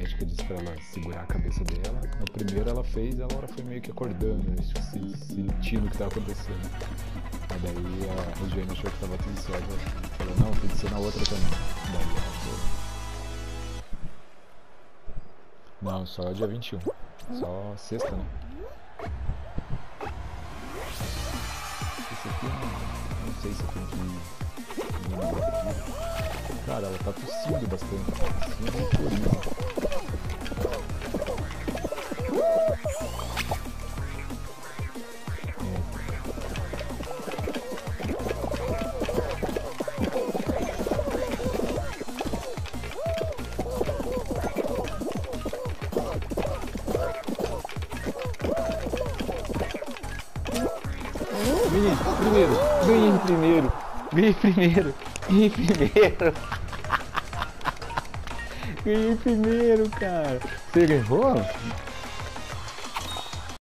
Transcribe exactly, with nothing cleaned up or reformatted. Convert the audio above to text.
médica disse pra ela segurar a cabeça dela. No primeiro ela fez e a Laura foi meio que acordando, né, tipo, se, sentindo o que tava acontecendo. Mas daí a Regiane achou que tava tudo certo. Ela falou, não, tem que ser na outra também. Daí ela foi. Não, só dia vinte e um. Só sexta, né? Esse aqui não, não sei se eu tenho que lembrar aqui. Cara, ela tá tossindo bastante. Tossindo e chorando. Ganhei primeiro, ganhei primeiro, ganhei primeiro, ganhei primeiro. Ganhei primeiro, cara. Você ganhou?